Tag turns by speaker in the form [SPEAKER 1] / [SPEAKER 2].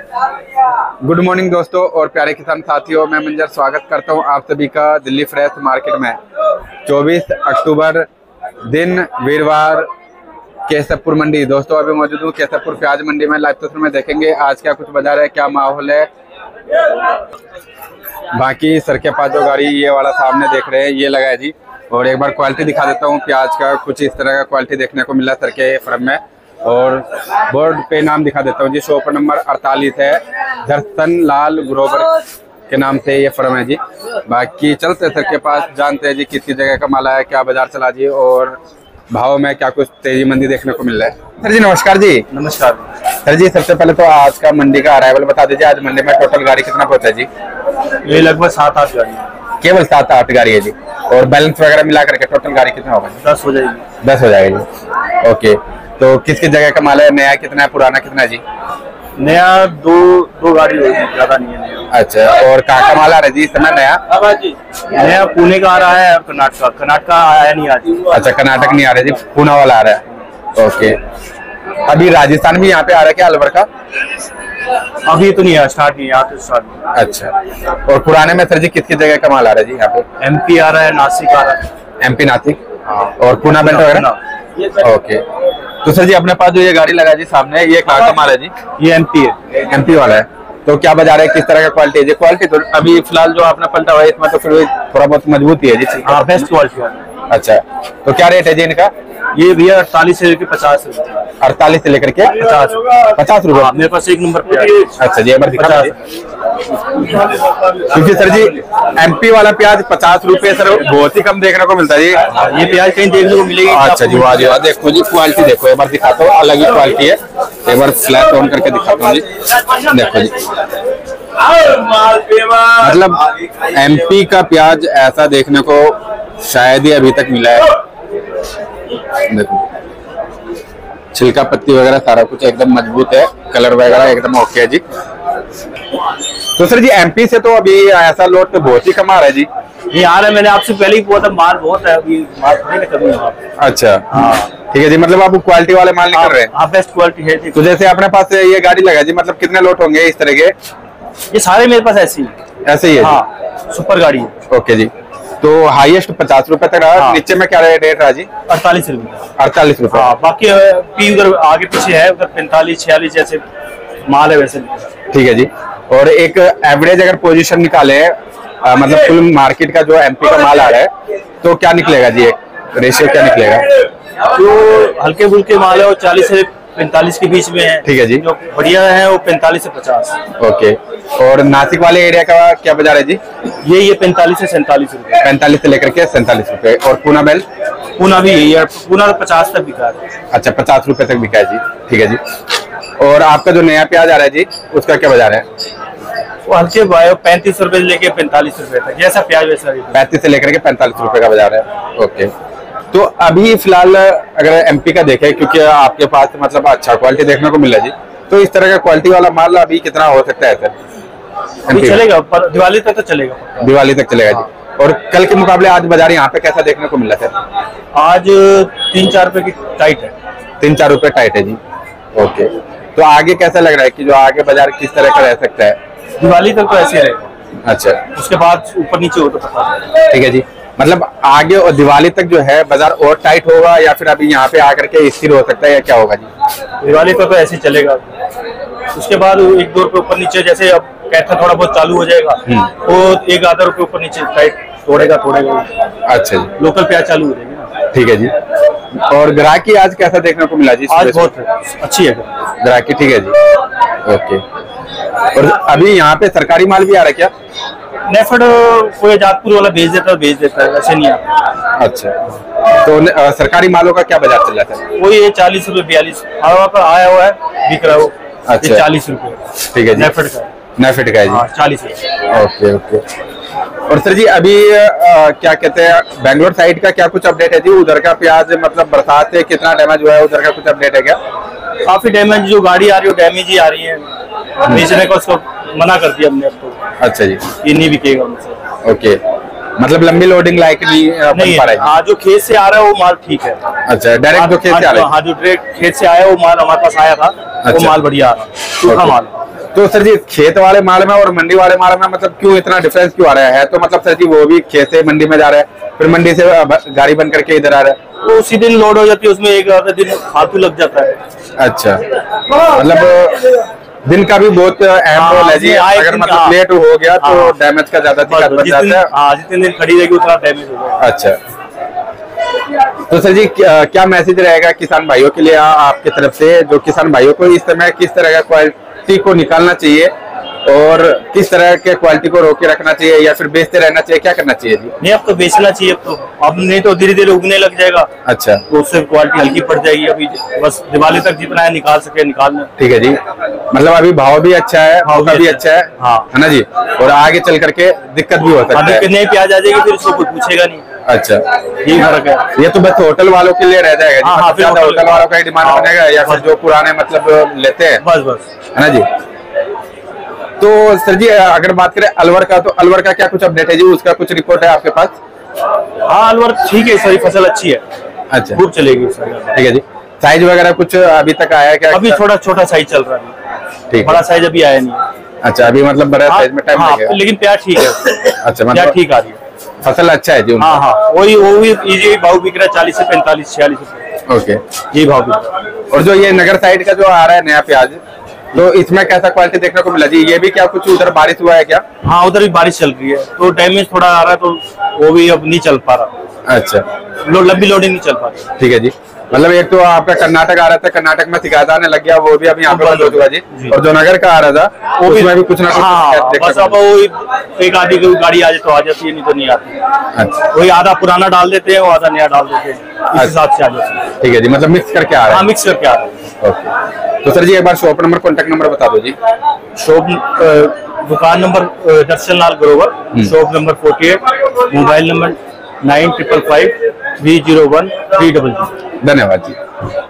[SPEAKER 1] Good morning दोस्तों और प्यारे किसान साथियों, मैं मंजर स्वागत करता हूं आप सभी का दिल्ली फ्रेश मार्केट में। 24 अक्टूबर दिन वीरवार, केशवपुर मंडी। दोस्तों अभी मौजूद हूं केशवपुर प्याज मंडी में। लाइव तस्वीर में देखेंगे आज क्या कुछ बाजार है, क्या माहौल है। बाकी सर के पास जो गाड़ी ये वाला सामने देख रहे हैं ये लगा है जी। और एक बार क्वालिटी दिखा देता हूँ प्याज का। कुछ इस तरह का क्वालिटी देखने को मिला सर के फर्म में। और बोर्ड पे नाम दिखा देता हूँ जी। शॉप नंबर 48 है। दर्शन लाल ग्रोवर के नाम से ये फर्म है जी। बाकी चलते सर के पास, जानते हैं जी कितनी जगह का माल है, क्या बाजार चला जी और भाव में क्या कुछ तेजी मंदी देखने को मिल रहा है। सर जी नमस्कार जी।
[SPEAKER 2] नमस्कार
[SPEAKER 1] सर जी, सबसे पहले तो आज का मंडी का अराइवल बता दीजिए। आज मंडी में टोटल गाड़ी कितना पहुंचा है जी?
[SPEAKER 2] ये लगभग 7-8 गाड़ी है।
[SPEAKER 1] केवल 7-8 गाड़ी है जी। और बैलेंस वगैरह मिला करके टोटल गाड़ी कितना होगा?
[SPEAKER 2] 10 हो जाएगी।
[SPEAKER 1] 10 हो जाएगा जी। ओके, तो किस किस जगह का माल है? नया कितना है, पुराना कितना है जी?
[SPEAKER 2] नया दो गाड़ी होगी, ज्यादा नहीं है नया।
[SPEAKER 1] अच्छा, और कहाँ का माल आ रहा है जी इस समय नया?
[SPEAKER 2] नया पुणे का आ रहा है और कर्नाटक आया नहीं आज।
[SPEAKER 1] अच्छा, कर्नाटक नहीं आ रहा है जी, पुणे वाला आ रहा है। ओके, अभी राजस्थान भी यहाँ पे आ रहा है क्या, अलवर का?
[SPEAKER 2] अभी तो नहीं है, स्टार्ट नहीं है, तो स्टार्ट नहीं।
[SPEAKER 1] अच्छा, और पुराने में सर जी किस किस जगह का माल आ रहा है जी यहाँ पे?
[SPEAKER 2] एमपी आ रहा है, नासिक आ रहा है।
[SPEAKER 1] एमपी नासिक और पुणे बेल्ट वगैरह। ओके, तो सर जी अपने पास जो ये गाड़ी लगा जी सामने, ये कहाँ का माल है जी?
[SPEAKER 2] ये एमपी है।
[SPEAKER 1] एमपी वाला है। तो क्या बाजार है, किस तरह का क्वालिटी है जी? क्वालिटी तो अभी फिलहाल जो आपने पलटा हुआ है इसमें तो फिर थोड़ा बहुत मजबूती है जी।
[SPEAKER 2] हाँ, बेस्ट क्वालिटी है।
[SPEAKER 1] अच्छा, तो क्या रेट है जी इनका?
[SPEAKER 2] ये भैया 48 से लेकर 50 रुपए।
[SPEAKER 1] 48 से लेकर के 50 रुपए।
[SPEAKER 2] मेरे पास एक नंबर पे।
[SPEAKER 1] अच्छा जी, एक बार दिखा दीजिए। क्योंकि सर जी एमपी वाला प्याज 50 रुपए सर बहुत ही कम देखने को मिलता है जी।
[SPEAKER 2] ये प्याज कहीं देखने को मिलेगी।
[SPEAKER 1] अच्छा जी, वाह जी वाह। देखो जी क्वालिटी देखो, एक बार दिखाता हूँ, अलग ही क्वालिटी है। एक बार फ्लैश ऑन करके दिखाता हूँ जी। देखो जी, मतलब एमपी का प्याज ऐसा देखने को शायद ही अभी तक मिला है। देखो छिलका पत्ती वगैरह सारा कुछ एकदम मजबूत है, कलर वगैरह एकदम ओके है जी। तो सर जी एमपी से तो अभी ऐसा लोट तो बहुत ही कम आ रहा है जी।
[SPEAKER 2] ये आ रहा है, मैंने आपसे पहले ही बोला था, माल बहुत है अभी, माल थोड़ी ना कमी है।
[SPEAKER 1] अच्छा ठीक है जी, मतलब आप क्वालिटी वाले माल निकल रहे हैं।
[SPEAKER 2] हाँ, बेस्ट क्वालिटी है जी।
[SPEAKER 1] तो जैसे अपने पास ये गाड़ी लगा जी, मतलब कितने लोट होंगे इस तरह के?
[SPEAKER 2] ये सारे मेरे पास ऐसे ही है।
[SPEAKER 1] हाँ,
[SPEAKER 2] सुपर गाड़ी है।
[SPEAKER 1] ओके जी, तो हाईएस्ट 50 रुपए तक रहा। हाँ। नीचे में क्या रेट रहा जी?
[SPEAKER 2] 48 रुपए।
[SPEAKER 1] 48 रुपए।
[SPEAKER 2] हाँ, बाकी पी उधर आगे पीछे है, उधर 45-46 जैसे माल है वैसे।
[SPEAKER 1] ठीक है जी। और एक एवरेज अगर पोजीशन निकाले, मतलब फुल मार्केट का जो एमपी का माल आ रहा है, तो क्या निकलेगा जी? एक रेशियो क्या निकलेगा?
[SPEAKER 2] जो हल्के फुल्के माल है वो 40 से 45 के बीच में है।
[SPEAKER 1] ठीक है जी।
[SPEAKER 2] जो बढ़िया है वो 45 से 50।
[SPEAKER 1] ओके, और नासिक वाले एरिया का क्या बाजार है जी?
[SPEAKER 2] ये 45 से 47 रुपए।
[SPEAKER 1] 45 से लेकर के 47 रुपए। और पूना बेल्ट?
[SPEAKER 2] पूना भी यही है, पूना 50 तक बिका है।
[SPEAKER 1] अच्छा, 50 रुपए तक बिका है जी। ठीक है जी। और आपका जो नया प्याज आ रहा है जी, उसका क्या बाजार है?
[SPEAKER 2] वो हल्के 35 रुपए से लेके 45 रुपए तक, जैसा प्याज वैसा।
[SPEAKER 1] 35 से लेकर के 45 रुपए का बाजार है। ओके, तो अभी फिलहाल अगर एमपी का देखें, क्योंकि आपके पास मतलब अच्छा क्वालिटी देखने को मिला जी, तो इस तरह का क्वालिटी वाला माल अभी कितना हो सकता है सर?
[SPEAKER 2] चलेगा पर दिवाली तक तो चलेगा।
[SPEAKER 1] दिवाली तक चलेगा जी। और कल के मुकाबले आज बाजार यहाँ पे कैसा देखने को मिला सर?
[SPEAKER 2] आज 3-4 रुपए की टाइट है।
[SPEAKER 1] 3-4 रुपए टाइट है जी। ओके, तो आगे कैसा लग रहा है कि जो आगे बाजार किस तरह का रह सकता है?
[SPEAKER 2] दिवाली तक तो ऐसे रहेगा।
[SPEAKER 1] अच्छा,
[SPEAKER 2] उसके बाद ऊपर नीचे हो तो पता।
[SPEAKER 1] ठीक है जी। मतलब आगे और दिवाली तक जो है बाजार और टाइट होगा या फिर अभी यहाँ पे आकर के स्थिर हो सकता है या क्या होगा जी?
[SPEAKER 2] दिवाली तक तो ऐसे ही चलेगा। उसके बाद 1-2 रुपए ऊपर नीचे, जैसे अब पैसा थोड़ा बहुत चालू हो जाएगा तो 1-आधा रुपए ऊपर नीचे टाइट तोड़ेगा।
[SPEAKER 1] अच्छा जी,
[SPEAKER 2] लोकल प्याज चालू हो जाएगी।
[SPEAKER 1] ठीक है जी। और ग्राहकी आज कैसा देखने को मिला जी?
[SPEAKER 2] आज बहुत अच्छी है
[SPEAKER 1] ग्राहकी। ठीक है जी। ओके, और अभी यहाँ पे सरकारी माल भी आ रहा है क्या?
[SPEAKER 2] नेफड कोई जातपुर वाला भेज देता है, वैसे नहीं आता।
[SPEAKER 1] अच्छा, तो सरकारी मालों का क्या बाजार चल रहा है?
[SPEAKER 2] वही 40 रुपए 42 आया हुआ है, बिक रहा है वो।
[SPEAKER 1] अच्छा,
[SPEAKER 2] 40 रुपए।
[SPEAKER 1] ठीक है जी।
[SPEAKER 2] नेफड का
[SPEAKER 1] है जी।
[SPEAKER 2] 40 रुपए।
[SPEAKER 1] Okay okay. और सर जी अभी क्या कहते हैं, बैंगलोर साइड का क्या कुछ अपडेट है जी? उधर का प्याज मतलब बरसात से कितना डैमेज हुआ है, उधर का कुछ अपडेट है क्या?
[SPEAKER 2] काफी डैमेज, जो गाड़ी आ रही है डैमेज ही आ रही है। बेचने का उसको मना कर दिया हमने अब तो।
[SPEAKER 1] अच्छा जी,
[SPEAKER 2] ये नहीं बिकेगा हमसे।
[SPEAKER 1] ओके, मतलब लंबी लोडिंग लायक नहीं बन पा रहा है।
[SPEAKER 2] हाँ, जो खेत से आ रहा है वो माल ठीक है।
[SPEAKER 1] अच्छा, डायरेक्ट जो खेत से आ रहा है?
[SPEAKER 2] हाँ, जो डायरेक्ट खेत से आया वो माल हमारे पास आया था।
[SPEAKER 1] अच्छा।
[SPEAKER 2] वो माल बढ़िया आ रहा, सूखा माल।
[SPEAKER 1] तो सर जी खेत वाले माल में और मंडी वाले माल में मतलब क्यों इतना डिफरेंस क्यों आ रहा है? तो मतलब सर जी वो भी खेत से मंडी में जा रहा है, फिर मंडी से गाड़ी बन करके इधर आ रहा है।
[SPEAKER 2] वो उसी दिन लोड हो जाती है, उसमें एक आधा दिन फालतू लग जाता है।
[SPEAKER 1] अच्छा, मतलब दिन का भी बहुत अहम रोल है जी। अगर मतलब लेट हो गया तो डैमेज का ज्यादा दिक्कत बन जाता है।
[SPEAKER 2] हाँ, जितने दिन खड़ी रहेगी उतना डैमेज हो जाएगा।
[SPEAKER 1] अच्छा, तो सर जी क्या मैसेज रहेगा किसान भाइयों के लिए आपकी तरफ से, जो किसान भाइयों को इस समय किस तरह का क्वालिटी को निकालना चाहिए और किस तरह के क्वालिटी को रोके रखना चाहिए या फिर बेचते रहना चाहिए, क्या करना चाहिए जी?
[SPEAKER 2] नहीं, अब तो बेचना चाहिए। अब नहीं तो धीरे धीरे उगने लग जाएगा।
[SPEAKER 1] अच्छा,
[SPEAKER 2] तो उससे क्वालिटी हल्की पड़ जाएगी। अभी बस दिवाली तक जितना है निकाल सके निकालना।
[SPEAKER 1] ठीक है जी, मतलब अभी भाव भी अच्छा है, भाव का भी अच्छा है,
[SPEAKER 2] हाँ,
[SPEAKER 1] है ना जी। और आगे चल करके दिक्कत भी हो सकता है,
[SPEAKER 2] नहीं प्याज आ जाएगी फिर उसको कोई पूछेगा नहीं।
[SPEAKER 1] अच्छा,
[SPEAKER 2] ये फर्क है।
[SPEAKER 1] ये तो बस होटल वालों के लिए रह जाएगा।
[SPEAKER 2] हाँ, हाँ,
[SPEAKER 1] ज्यादा होटल वालों का ही डिमांड बनेगा या फिर जो पुराने मतलब लेते हैं,
[SPEAKER 2] बस बस,
[SPEAKER 1] है ना जी। तो सर जी अगर बात करें अलवर का, तो अलवर का क्या कुछ अपडेट है जी? उसका कुछ रिपोर्ट है आपके पास?
[SPEAKER 2] हाँ, अलवर ठीक है, सारी फसल अच्छी है।
[SPEAKER 1] अच्छा,
[SPEAKER 2] खूब चलेगी।
[SPEAKER 1] ठीक है जी। साइज वगैरह कुछ अभी तक आया क्या?
[SPEAKER 2] अभी थोड़ा छोटा साइज चल रहा है,
[SPEAKER 1] ठीक,
[SPEAKER 2] बड़ा साइज अभी आया नहीं।
[SPEAKER 1] अच्छा, अभी मतलब बड़ा साइज में टाइम लगेगा,
[SPEAKER 2] लेकिन प्याज ठीक है।
[SPEAKER 1] अच्छा,
[SPEAKER 2] प्याज
[SPEAKER 1] मतलब
[SPEAKER 2] ठीक आ रही है,
[SPEAKER 1] फसल अच्छा है जी उनका।
[SPEAKER 2] हाँ हाँ, वो भी इजी भाव बिक रहा है, 40 से 45 46 रुपए।
[SPEAKER 1] ओके,
[SPEAKER 2] ये भाव बिक रहा है।
[SPEAKER 1] और जो ये नगर साइड का जो आ रहा है नया प्याज, तो इसमें कैसा क्वालिटी देखने को मिला जी? ये भी क्या कुछ उधर बारिश हुआ है क्या?
[SPEAKER 2] हाँ, उधर भी बारिश चल रही है तो डैमेज थोड़ा आ रहा है, तो वो भी अब नहीं चल पा रहा।
[SPEAKER 1] अच्छा,
[SPEAKER 2] लंबी लोडिंग नहीं चल पा रही।
[SPEAKER 1] ठीक है जी। मतलब एक तो आपका कर्नाटक आ रहा था, कर्नाटक में शिकायत आने लग गया, वो भी अभी यहाँ पे बंद हो चुका जी। और जो नगर का आ रहा था वो भी कुछ ना कुछ,
[SPEAKER 2] हाँ, बस अब वो एक आधी गाड़ी आ जाए तो आ जाती है, नहीं तो नहीं आती।
[SPEAKER 1] अच्छा,
[SPEAKER 2] वही आधा पुराना डाल देते हैं, वो आधा नया डाल देते हैं, इस हिसाब से आ जाती है।
[SPEAKER 1] ठीक है जी, मतलब मिक्स करके आ रहा है।
[SPEAKER 2] हाँ, मिक्स करके आ रहा है।
[SPEAKER 1] ओके, तो सर जी एक बार शॉप नंबर कॉन्टेक्ट नंबर बता दो जी।
[SPEAKER 2] शॉप दुकान number Darshan Lal Grover, shop number 48, mobile number 9555 301 300।
[SPEAKER 1] धन्यवाद जी।